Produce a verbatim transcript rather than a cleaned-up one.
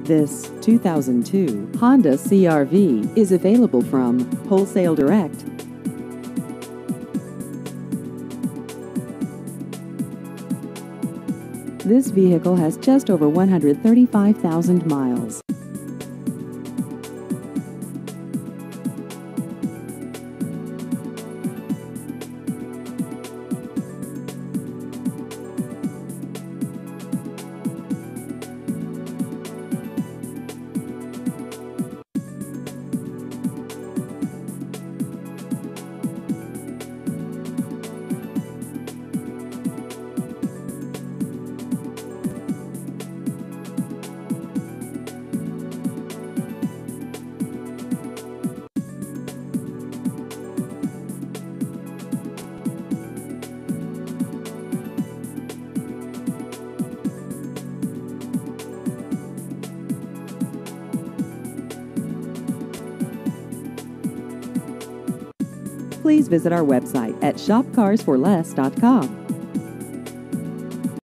This two thousand two Honda C R V is available from Wholesale Direct. This vehicle has just over one hundred thirty-five thousand miles. Please visit our website at shop cars for less dot com.